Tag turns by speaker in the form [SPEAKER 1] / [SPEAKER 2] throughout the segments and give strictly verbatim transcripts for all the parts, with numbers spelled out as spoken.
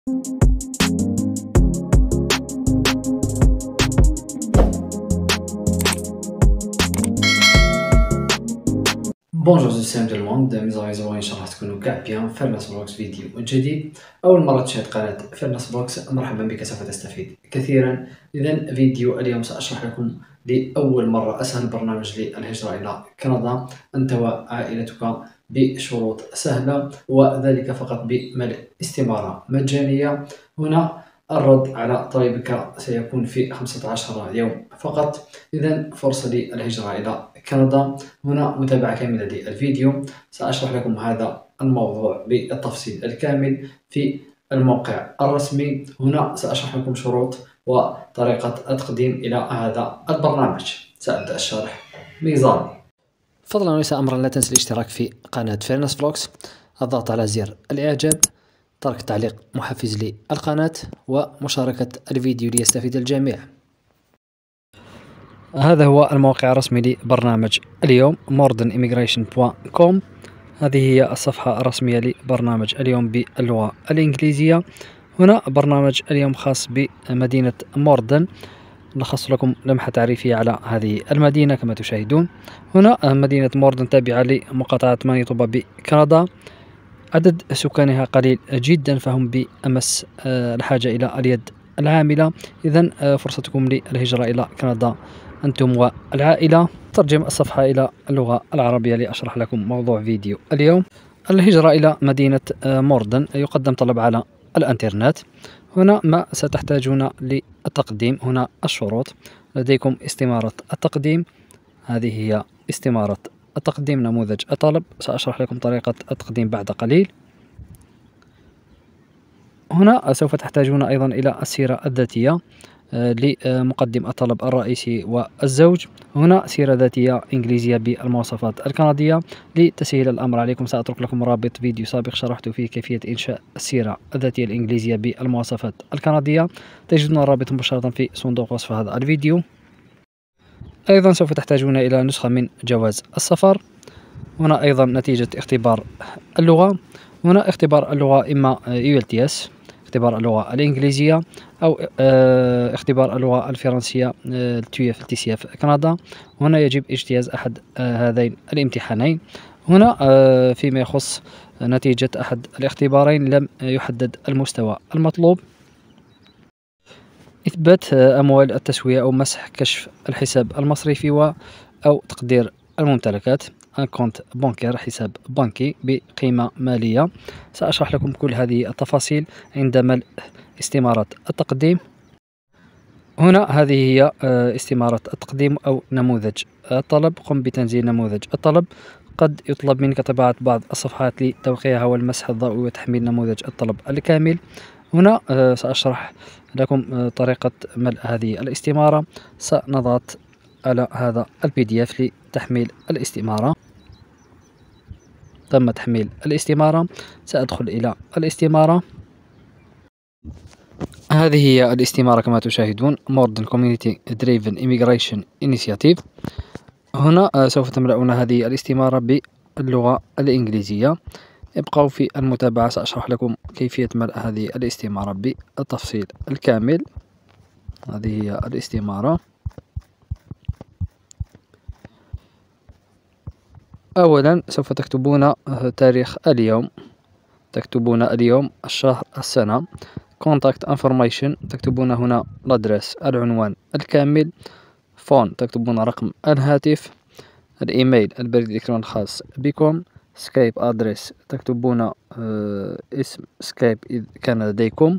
[SPEAKER 1] بونجور جيسيام ديال الموند ميزاغي زوين، ان شاء الله تكونوا كاع بيان. فيرنس بلوكس فيديو جديد. اول مره تشاهد قناه فيرنس بلوكس، مرحبا بك، سوف تستفيد كثيرا. اذا فيديو اليوم ساشرح لكم لاول مره اسهل برنامج للهجره الى كندا انت وعائلتك بشروط سهله، وذلك فقط بملء استماره مجانيه. هنا الرد على طلبك سيكون في خمسة عشر يوم فقط. إذا فرصة للهجرة إلى كندا. هنا متابعة كاملة للفيديو، سأشرح لكم هذا الموضوع بالتفصيل الكامل في الموقع الرسمي. هنا سأشرح لكم شروط وطريقة التقديم إلى هذا البرنامج. سأبدأ الشرح ميزاني. فضلا وليس أمرا، لا تنسى الاشتراك في قناة فيرنس فلوكس، الضغط على زر الإعجاب، ترك تعليق محفز للقناة، ومشاركة الفيديو ليستفيد الجميع. هذا هو الموقع الرسمي لبرنامج اليوم مودرن إيميغريشن دوت كوم. هذه هي الصفحة الرسمية لبرنامج اليوم باللغة الإنجليزية. هنا برنامج اليوم خاص بمدينة موردن. نلخص لكم لمحة تعريفية على هذه المدينة كما تشاهدون. هنا مدينة موردن تابعة لمقاطعة مانيتوبا بكندا. عدد سكانها قليل جدا، فهم بأمس الحاجة إلى اليد العاملة. إذن فرصتكم للهجرة إلى كندا أنتم والعائلة. ترجم الصفحة إلى اللغة العربية لأشرح لكم موضوع فيديو اليوم. الهجرة إلى مدينة موردن يقدم طلب على الانترنت. هنا ما ستحتاجون للتقديم. هنا الشروط: لديكم استمارة التقديم. هذه هي استمارة التقديم، نموذج الطلب. سأشرح لكم طريقة التقديم بعد قليل. هنا سوف تحتاجون أيضا إلى السيرة الذاتية لمقدم الطلب الرئيسي والزوج. هنا سيرة ذاتية إنجليزية بالمواصفات الكندية. لتسهيل الأمر عليكم سأترك لكم رابط فيديو سابق شرحت فيه كيفية إنشاء السيرة الذاتية الإنجليزية بالمواصفات الكندية. تجدون الرابط مباشرة في صندوق وصف هذا الفيديو. أيضا سوف تحتاجون إلى نسخة من جواز السفر. هنا أيضا نتيجة اختبار اللغة. هنا اختبار اللغة إما يو إل تي إس، اختبار اللغة الإنجليزية، أو اختبار اللغة الفرنسية التويف تي سي اف كندا. هنا يجب اجتياز أحد هذين الامتحانين. هنا فيما يخص نتيجة أحد الاختبارين لم يحدد المستوى المطلوب. إثبات أموال التسوية أو مسح كشف الحساب المصرفي و أو تقدير الممتلكات، ان كونت بانكير، حساب بنكي بقيمة مالية. سأشرح لكم كل هذه التفاصيل عند ملء استمارة التقديم. هنا هذه هي استمارة التقديم أو نموذج الطلب. قم بتنزيل نموذج الطلب. قد يطلب منك طباعة بعض الصفحات لتوقيعها والمسح الضوئي وتحميل نموذج الطلب الكامل. هنا سأشرح لكم طريقة ملء هذه الاستمارة. سنضغط على هذا البي دي اف لتحميل الاستمارة. تم تحميل الاستمارة. سأدخل إلى الاستمارة. هذه هي الاستمارة كما تشاهدون، Modern Community Driven Immigration Initiative. هنا سوف تملؤون هذه الاستمارة باللغة الإنجليزية. ابقوا في المتابعة، سأشرح لكم كيفية ملء هذه الاستمارة بالتفصيل الكامل. هذه هي الاستمارة. أولا سوف تكتبون تاريخ اليوم، تكتبون اليوم، الشهر، السنة. Contact Information تكتبون هنا الأدرس، العنوان الكامل. فون تكتبون رقم الهاتف. الإيميل، البريد الإلكتروني الخاص بكم. سكايب أدرس تكتبون آه اسم سكايب إذا كان لديكم.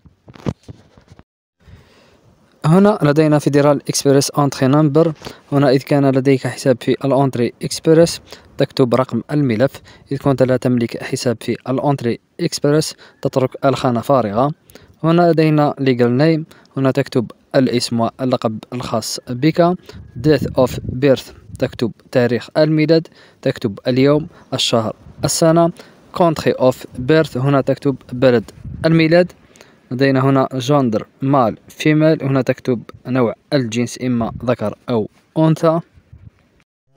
[SPEAKER 1] هنا لدينا فيدرال إكسبريس أنتري نمبر. هنا إذا كان لديك حساب في الأنتري إكسبريس تكتب رقم الملف. إذا كنت لا تملك حساب في الأنتري إكسبريس تترك الخانة فارغة. هنا لدينا legal name. هنا تكتب الاسم واللقب الخاص بك. date of birth تكتب تاريخ الميلاد، تكتب اليوم، الشهر، السنة. country of birth هنا تكتب بلد الميلاد. لدينا هنا gender male female. هنا تكتب نوع الجنس، إما ذكر أو أنثى.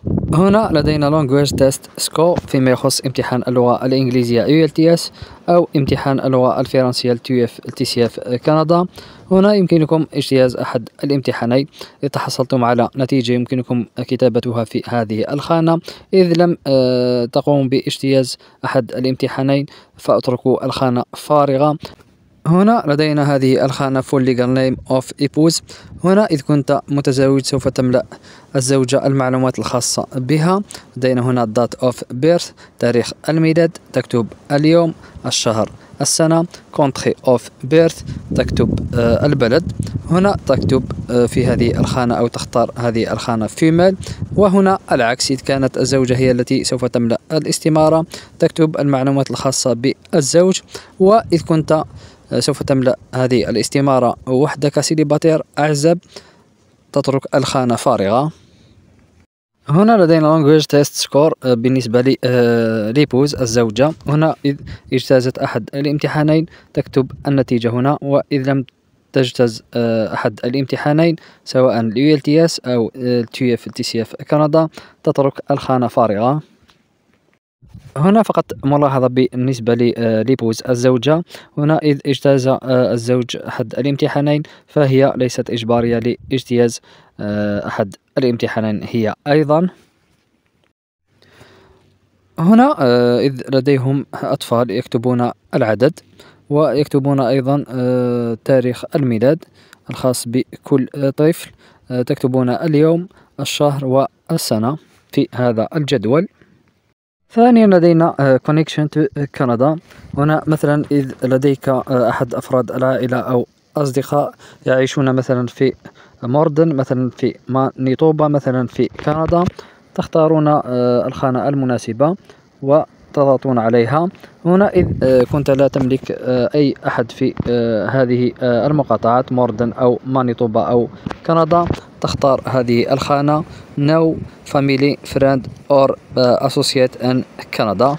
[SPEAKER 1] هنا لدينا language test score فيما يخص امتحان اللغة الإنجليزية إيه إل تي إس أو امتحان اللغة الفرنسية تي إف تي سي إف كندا. هنا يمكنكم اجتياز أحد الامتحانين. إذا تحصلتم على نتيجة يمكنكم كتابتها في هذه الخانة. إذ لم تقوموا باجتياز أحد الامتحانين فاتركوا الخانة فارغة. هنا لدينا هذه الخانة full legal name of épouse. هنا إذ كنت متزوج سوف تملأ الزوجة المعلومات الخاصة بها. لدينا هنا date of birth تاريخ الميلاد، تكتب اليوم، الشهر، السنة. country of birth تكتب آه البلد. هنا تكتب آه في هذه الخانة أو تختار هذه الخانة female. وهنا العكس، إذ كانت الزوجة هي التي سوف تملأ الاستمارة تكتب المعلومات الخاصة بالزوج. وإذ كنت سوف تملأ هذه الاستمارة وحدك سيليباتير أعزب تترك الخانة فارغة. هنا لدينا language test score بالنسبة لليبوز الزوجة. هنا إذ اجتازت أحد الامتحانين تكتب النتيجة هنا، وإذ لم تجتز أحد الامتحانين سواء ال إيه إل تي إس أو ال تي إف تي سي إف كندا تترك الخانة فارغة. هنا فقط ملاحظة بالنسبة لليبوز الزوجة. هنا إذ اجتاز الزوج أحد الامتحانين فهي ليست إجبارية لاجتياز أحد الامتحانين هي أيضا. هنا إذ لديهم أطفال يكتبون العدد ويكتبون أيضا تاريخ الميلاد الخاص بكل طفل، تكتبون اليوم، الشهر والسنة في هذا الجدول. ثانيا لدينا connection to Canada. هنا مثلا إذ لديك أحد أفراد العائلة أو أصدقاء يعيشون مثلا في موردن، مثلا في مانيتوبا، مثلا في كندا، تختارون الخانة المناسبة وتضغطون عليها. هنا إذ كنت لا تملك أي أحد في هذه المقاطعات موردن أو مانيتوبا أو كندا تختار هذه الخانة No family friend or associate in Canada.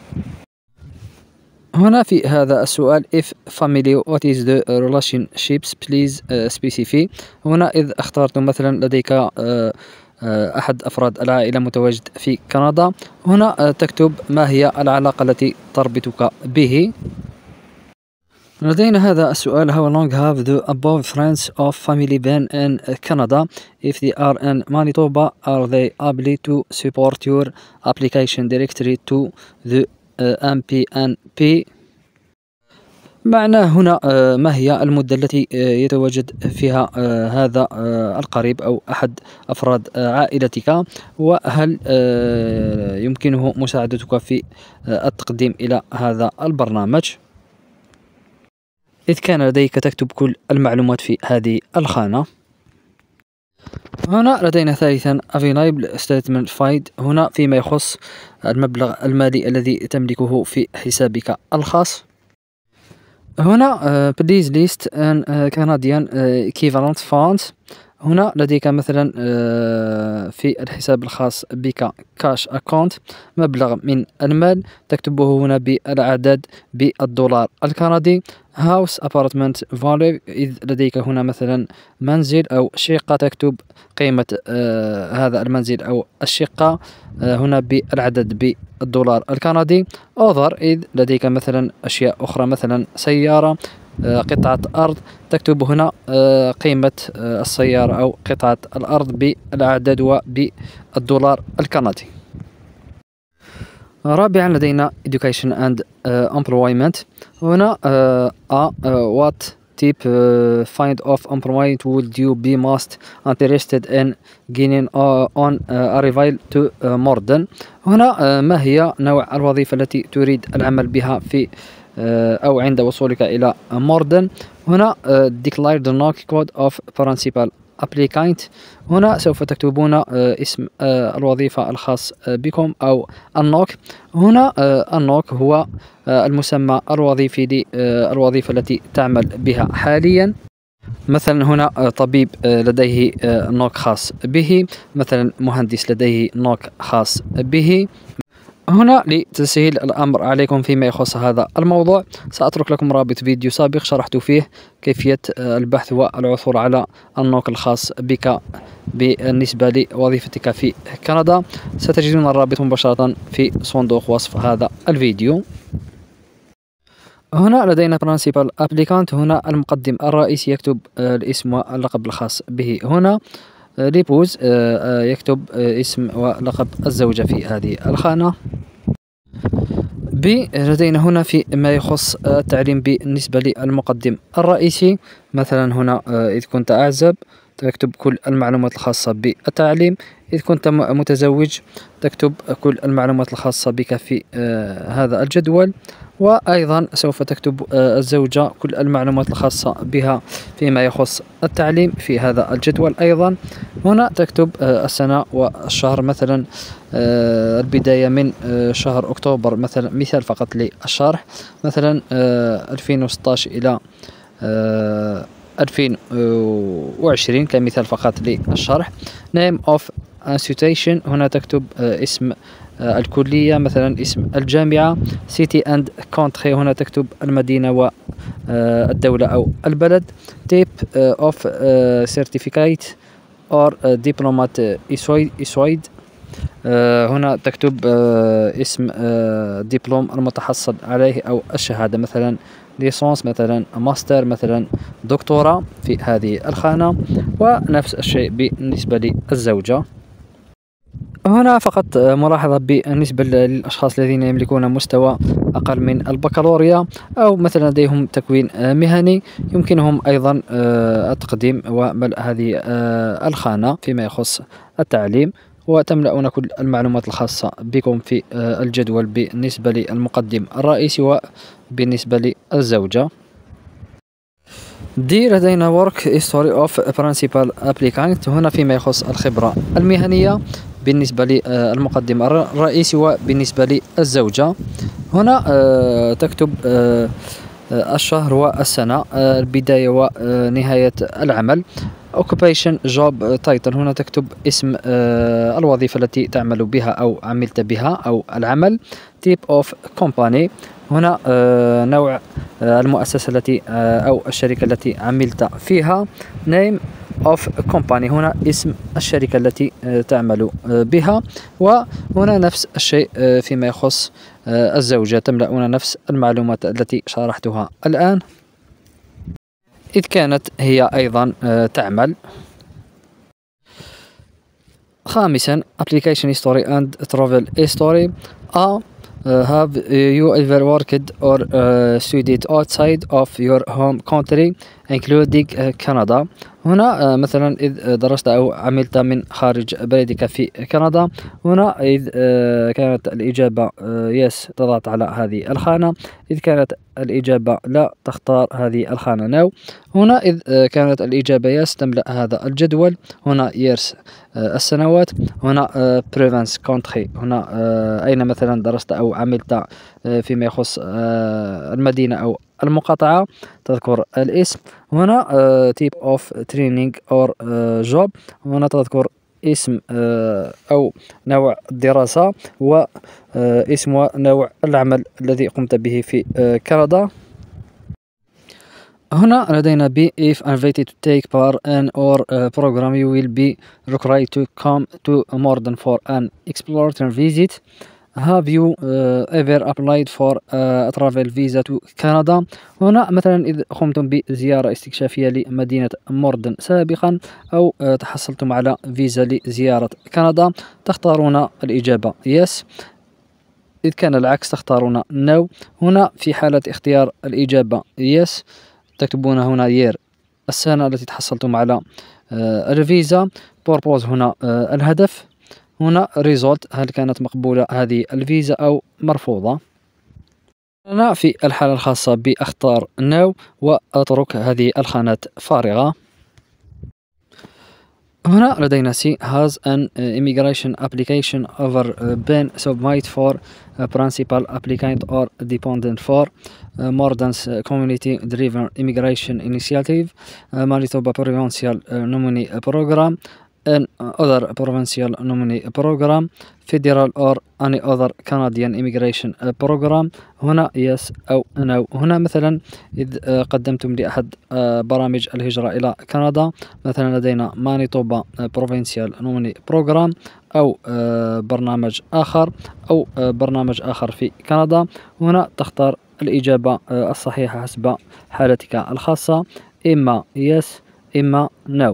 [SPEAKER 1] هنا في هذا السؤال if family what is the relationships please specify. هنا إذ اخترتم مثلا لديك أحد أفراد العائلة متواجد في كندا، هنا تكتب ما هي العلاقة التي تربطك به. لدينا هذا السؤال how long have the above friends of family been in Canada? If they are in Manitoba, are they able to support your application directly to the إم بي إن بي؟ معناه هنا ما هي المدة التي يتواجد فيها هذا القريب أو أحد أفراد عائلتك، وهل يمكنه مساعدتك في التقديم إلى هذا البرنامج. إذ كان لديك تكتب كل المعلومات في هذه الخانة. هنا لدينا ثالثا available statement find. هنا فيما يخص المبلغ المالي الذي تملكه في حسابك الخاص. هنا uh, please list an uh, Canadian uh, equivalent funds. هنا لديك مثلا uh, في الحساب الخاص بك cash account مبلغ من المال تكتبه هنا بالعدد بالدولار الكندي. house apartment value إذ لديك هنا مثلا منزل أو شقة تكتب قيمة uh, هذا المنزل أو الشقة uh, هنا بالعدد بالدولار الكندي. other إذ لديك مثلا أشياء أخرى مثلا سيارة uh, قطعة أرض تكتب هنا uh, قيمة uh, السيارة أو قطعة الأرض بالعدد وبالدولار الكندي. رابعا لدينا education and uh, employment. هنا uh, uh, what type uh, find of employment would you be most interested in gaining uh, on uh, arrival to uh, Morden. هنا uh, ما هي نوع الوظيفة التي تريد العمل بها في uh, أو عند وصولك إلى موردن. هنا uh, declare the knock code of principal applicant. هنا سوف تكتبون uh, اسم uh, الوظيفة الخاص uh, بكم أو النوك. هنا uh, النوك هو uh, المسمى الوظيفي للوظيفة التي تعمل بها حاليا. مثلا هنا uh, طبيب uh, لديه uh, نوك خاص به، مثلا مهندس لديه نوك خاص به، هنا لتسهيل الأمر عليكم فيما يخص هذا الموضوع سأترك لكم رابط فيديو سابق شرحت فيه كيفية البحث والعثور على النوك الخاص بك بالنسبة لوظيفتك في كندا. ستجدون الرابط مباشرة في صندوق وصف هذا الفيديو. هنا لدينا Principal Applicant. هنا المقدم الرئيسي يكتب الاسم واللقب الخاص به. هنا ليبوز يكتب اسم ولقب الزوجة في هذه الخانة. ب لدينا هنا في ما يخص التعليم بالنسبة للمقدم الرئيسي، مثلا هنا إذ كنت أعزب تكتب كل المعلومات الخاصة بالتعليم، إذ كنت متزوج تكتب كل المعلومات الخاصة بك في هذا الجدول، وأيضا سوف تكتب الزوجة كل المعلومات الخاصة بها فيما يخص التعليم في هذا الجدول. أيضا هنا تكتب السنة والشهر، مثلا البداية من شهر أكتوبر، مثلا مثال فقط للشرح، مثلا ألفين وستة عشر إلى ألفين وعشرين كمثال فقط للشرح. name of institution هنا تكتب اسم الكلية، مثلا اسم الجامعة. city and country هنا تكتب المدينة والدولة أو البلد. type of certificate or diplomat issued هنا تكتب اسم دبلوم المتحصل عليه أو الشهادة، مثلا ليسانس، مثلا ماستر، مثلا دكتوراه في هذه الخانة. ونفس الشيء بالنسبة للزوجة. هنا فقط ملاحظة بالنسبة للأشخاص الذين يملكون مستوى أقل من البكالوريا أو مثلا لديهم تكوين مهني، يمكنهم أيضا التقديم وملء هذه الخانة فيما يخص التعليم، وتملؤون كل المعلومات الخاصة بكم في الجدول بالنسبة للمقدم الرئيسي وبالنسبة للزوجة. دي لدينا work history of principal applicant هنا فيما يخص الخبرة المهنية بالنسبة للمقدم الرئيسي وبالنسبة للزوجة. هنا تكتب الشهر والسنة، البداية ونهاية العمل. occupation job title هنا تكتب اسم الوظيفة التي تعمل بها أو عملت بها أو العمل. type of company هنا نوع المؤسسة التي أو الشركة التي عملت فيها. name of company هنا اسم الشركة التي تعمل بها. وهنا نفس الشيء فيما يخص الزوجة، تملؤون نفس المعلومات التي شرحتها الآن إذ كانت هي أيضا تعمل. خامسا application history and travel history. A Uh, have you ever worked or uh, studied outside of your home country including uh, Canada. هنا uh, مثلا إذ درست أو عملت من خارج بلدك في كندا. هنا إذ uh, كانت الإجابة uh, yes تضغط على هذه الخانة، إذ كانت الإجابة لا تختار هذه الخانة no. هنا إذ uh, كانت الإجابة yes تملأ هذا الجدول. هنا years uh, السنوات. هنا uh, province country هنا uh, أين مثلا درست أو عملت uh, فيما يخص uh, المدينة أو المقاطعة تذكر الاسم. هنا uh, type of training or uh, job هنا تذكر اسم uh, أو نوع الدراسة واسم uh, ونوع العمل الذي قمت به في uh, كندا. هنا لدينا B if invited to take part in or uh, program you will be required to come to Morden for an exploratory visit. Have you uh, ever applied for uh, a travel visa to Canada. هنا مثلا إذ قمتم بزيارة استكشافية لمدينة موردن سابقا أو uh, تحصلتم على فيزا لزيارة كندا تختارون الإجابة yes. إذ كان العكس تختارون no. هنا في حالة اختيار الإجابة yes تكتبون هنا year السنة التي تحصلتم على uh, الفيزا. purpose هنا uh, الهدف. هنا result هل كانت مقبولة هذه الفيزا أو مرفوضة. أنا في الحالة الخاصة بأختار no وأترك هذه الخانات فارغة. هنا لدينا C has an immigration application ever been submitted for a principal applicant or dependent for Morden's community driven immigration initiative Manitoba provincial nominee program
[SPEAKER 2] an other provincial nominee program, federal or any other Canadian immigration program. هنا yes أو no. هنا مثلا إذ قدمتم لأحد برامج الهجرة إلى كندا، مثلا لدينا مانيتوبا provincial nominee program، أو برنامج آخر، أو برنامج آخر في كندا. هنا تختار الإجابة الصحيحة حسب حالتك الخاصة، إما yes إما no.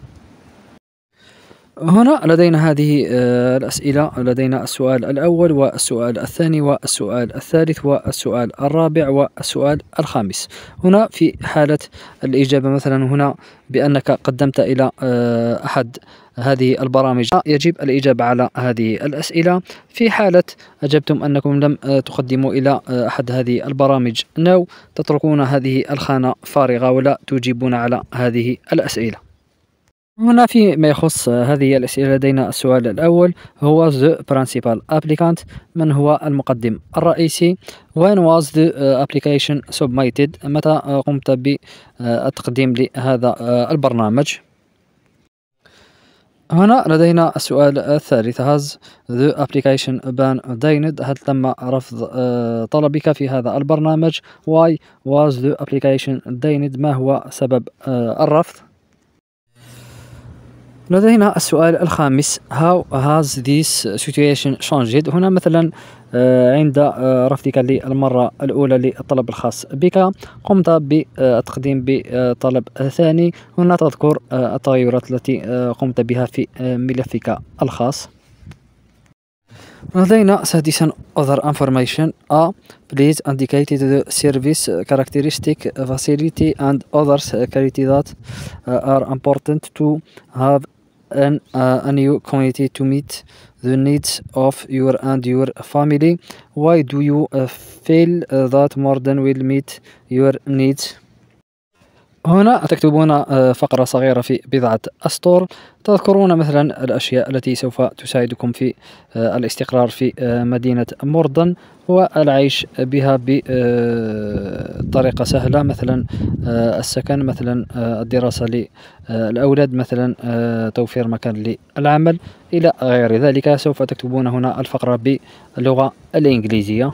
[SPEAKER 2] هنا لدينا هذه الأسئلة، لدينا السؤال الأول والسؤال الثاني والسؤال الثالث والسؤال الرابع والسؤال الخامس. هنا في حالة الإجابة مثلا هنا بأنك قدمت إلى أحد هذه البرامج يجب الإجابة على هذه الأسئلة. في حالة أجبتم أنكم لم تقدموا إلى أحد هذه البرامج نو، تتركون هذه الخانة فارغة ولا تجيبون على هذه الأسئلة. هنا فيما يخص هذه الأسئلة لدينا السؤال الأول هو the principal applicant، من هو المقدم الرئيسي. when was the application submitted، متى قمت بالتقديم لهذا البرنامج. هنا لدينا السؤال الثالث has the application been denied، هل تم رفض طلبك في هذا البرنامج. why was the application denied، ما هو سبب الرفض. لدينا السؤال الخامس how has this situation changed، هنا مثلا عند رفضك للمرة الأولى للطلب الخاص بك قمت بالتقديم بطلب ثاني، هنا تذكر التغيرات التي قمت بها في ملفك الخاص. لدينا سادسا other information a please indicate the service characteristic facility and others criteria that are important to have an uh, a new community to meet the needs of your and your family. Why do you uh, feel uh, that Morden will meet your needs. هنا تكتبون فقرة صغيرة في بضعة أسطر، تذكرون مثلا الأشياء التي سوف تساعدكم في الاستقرار في مدينة موردن والعيش بها بطريقة سهلة، مثلا السكن، مثلا الدراسة للأولاد، مثلا توفير مكان للعمل إلى غير ذلك. سوف تكتبون هنا الفقرة باللغة الإنجليزية.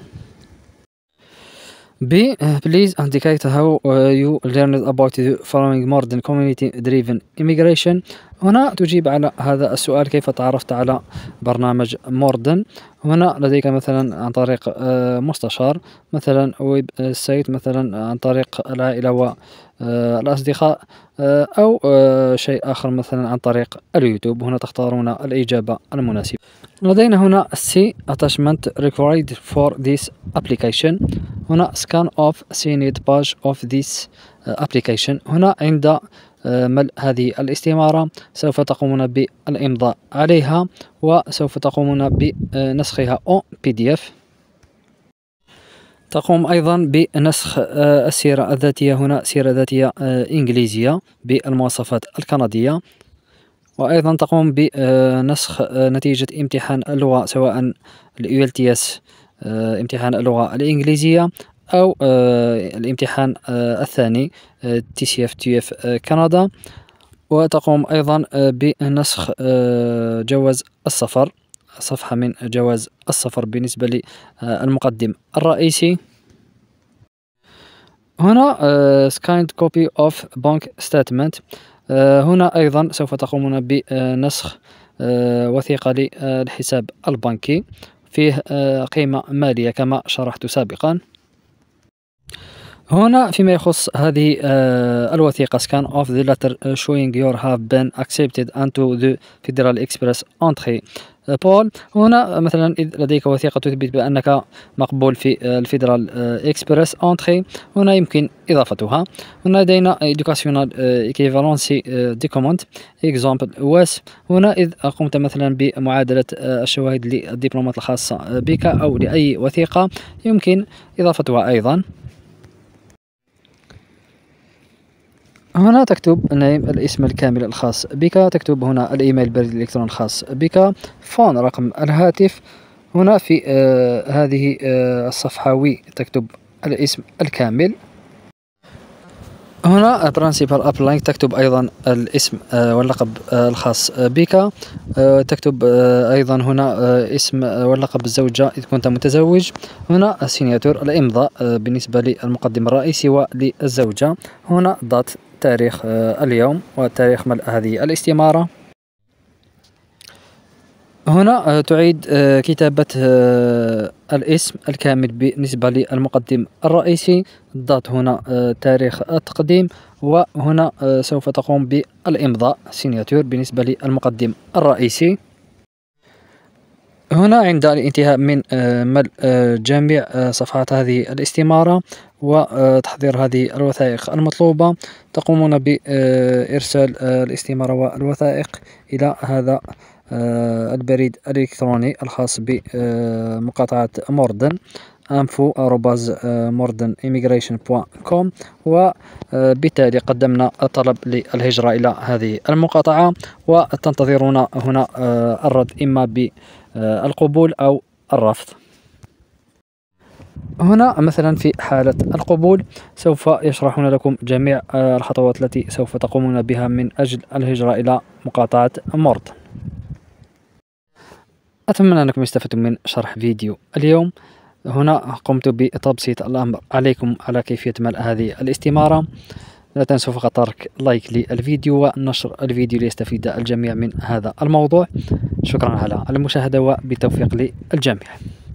[SPEAKER 2] B. Please indicate how uh, you learned about the following modern community-driven immigration. هنا تجيب على هذا السؤال كيف تعرفت على برنامج موردن. هنا لديك مثلا عن طريق uh, مستشار، مثلا ويب سايت، مثلا عن طريق العائلة والأصدقاء، uh, أو uh, شيء آخر مثلا عن طريق اليوتيوب. هنا تختارون الإجابة المناسبة. لدينا هنا C. attachment required for this application. هنا scan of seen page of this application. هنا عند ملء هذه الاستمارة سوف تقومون بالإمضاء عليها وسوف تقومون بنسخها أو بي دي إف. تقوم أيضا بنسخ السيرة الذاتية، هنا سيرة ذاتية إنجليزية بالمواصفات الكندية، وأيضا تقوم بنسخ نتيجة امتحان اللغة سواء ال إيه إل تي إس امتحان اللغة الإنجليزية أو الامتحان الثاني تي سي إف تي إف كندا، وتقوم أيضا بنسخ جواز السفر، صفحة من جواز السفر بالنسبة للمقدم الرئيسي. هنا scanned copy of bank statement. هنا أيضا سوف تقومون بنسخ وثيقة للحساب البنكي فيه قيمة مالية كما شرحت سابقا. هنا فيما يخص هذه الوثيقة scan of the letter showing you have been accepted into the Federal Express entry pool. هنا مثلا إذ لديك وثيقة تثبت بأنك مقبول في الفيدرال إكسبرس أنتري، هنا يمكن إضافتها. هنا لدينا educational equivalency document example واس. هنا إذ قمت مثلا بمعادلة الشواهد للدبلومات الخاصة بك أو لأي وثيقة يمكن إضافتها أيضا. هنا تكتب نيم الاسم الكامل الخاص بك، تكتب هنا الإيميل البريد الإلكتروني الخاص بك، فون رقم الهاتف. هنا في آه هذه آه الصفحة وي تكتب الاسم الكامل. هنا برانسيبال أبلاين تكتب أيضا الاسم واللقب الخاص بك، تكتب أيضا هنا اسم واللقب الزوجة إذا كنت متزوج. هنا السيناتور الإمضاء بالنسبة للمقدم الرئيسي وللزوجة. هنا ضغط تاريخ اليوم وتاريخ ملء هذه الاستمارة. هنا تعيد كتابة الاسم الكامل بالنسبة للمقدم الرئيسي، الضغط هنا تاريخ التقديم، وهنا سوف تقوم بالإمضاء سيناتور بالنسبة للمقدم الرئيسي. هنا عند الانتهاء من ملء جميع صفحات هذه الاستمارة وتحضير هذه الوثائق المطلوبة، تقومون بإرسال الاستمارة والوثائق إلى هذا البريد الإلكتروني الخاص بمقاطعة موردن انفو آروباز موردن إيميغريشن دوت كوم، وبالتالي قدمنا طلب للهجرة إلى هذه المقاطعة، وتنتظرون هنا الرد إما بالقبول أو الرفض. هنا مثلا في حالة القبول سوف يشرحون لكم جميع الخطوات التي سوف تقومون بها من أجل الهجرة إلى مقاطعة موردن. أتمنى أنكم استفدتم من شرح فيديو اليوم. هنا قمت بتبسيط الأمر عليكم على كيفية ملء هذه الاستمارة. لا تنسوا فقط ترك لايك للفيديو ونشر الفيديو ليستفيد الجميع من هذا الموضوع. شكرا على المشاهدة وبالتوفيق للجميع.